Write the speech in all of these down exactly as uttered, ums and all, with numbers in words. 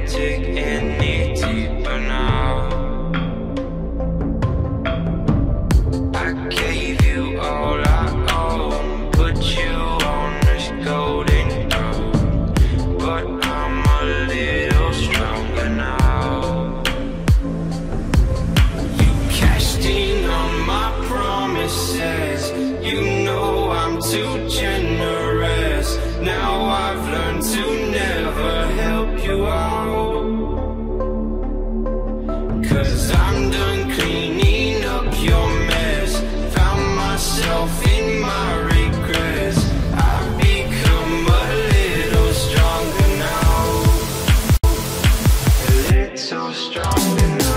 dig any deeper now. I gave you all I own, put you on this golden throne, but I'm a little stronger now. You cashed in on my promises, you know I'm too generous. Now I've learned to never help you out, 'cause I'm done cleaning up your mess. Found myself in my regrets. I've become a little stronger now, a little stronger now.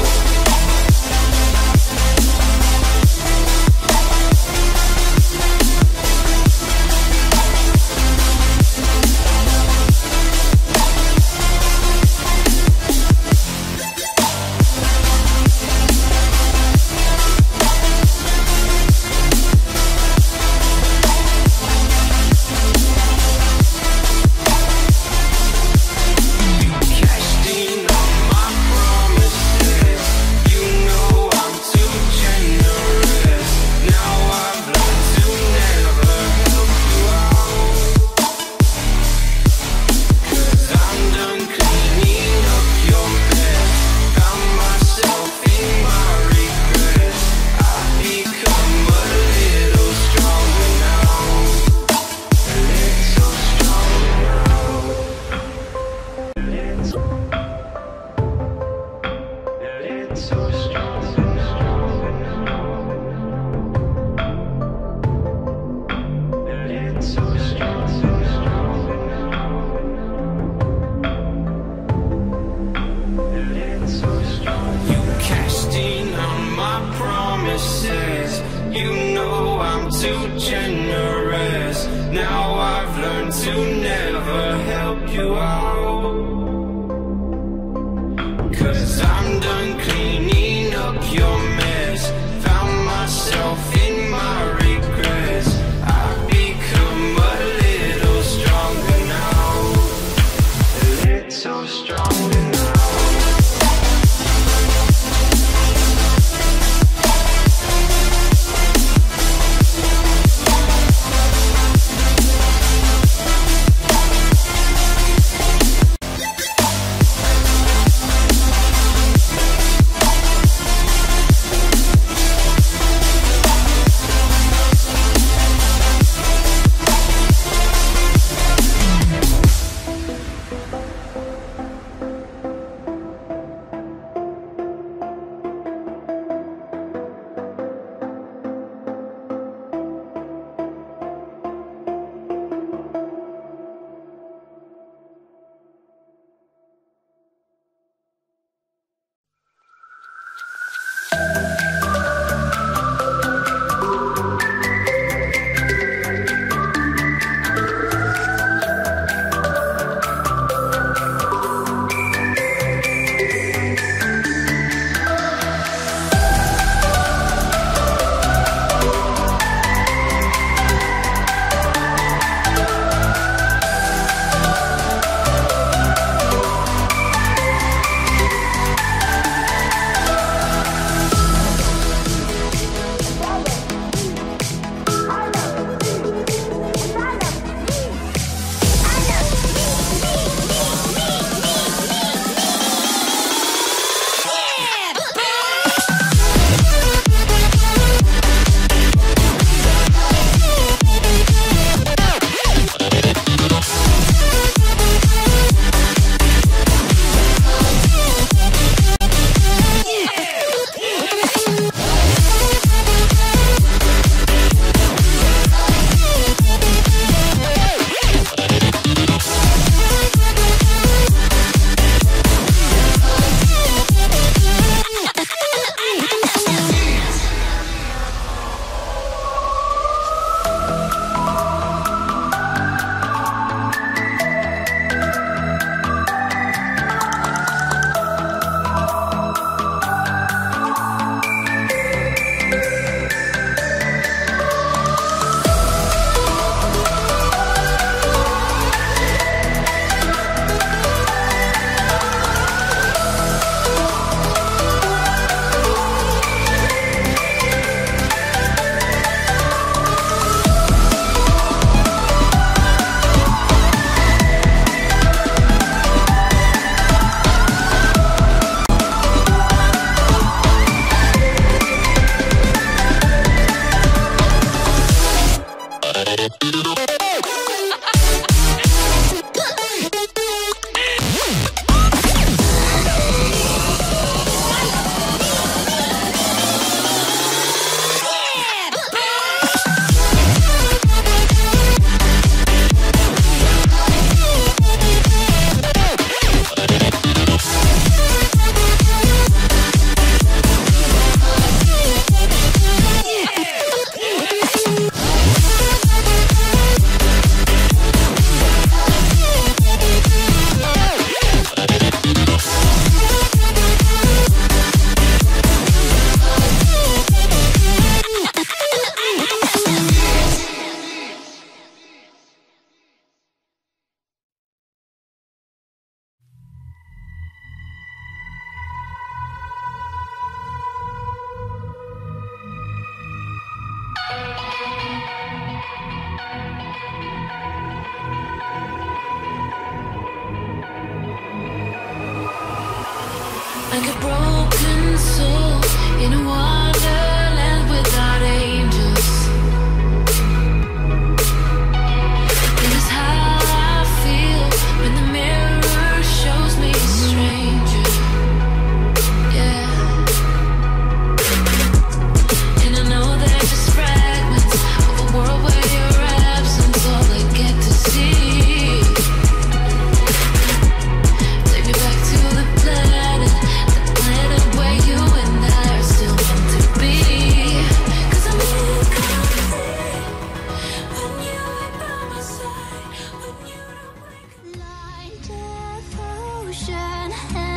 You know I'm too generous. Now I've learned to never help you out, 'cause I'm done cleaning up your mess. Found myself in my regrets. I've become a little stronger now, a little stronger now. like a broken soul in a wonderland without angels. This is how I feel when the mirror shows me a stranger. Yeah. And I know they're just fragments of a world where your absence all I get to see. Take me back to the planet, the planet where you and I are still meant to be. 'Cause I'm in complete when you ain't by my side, when you don't wake up. Blind devotion.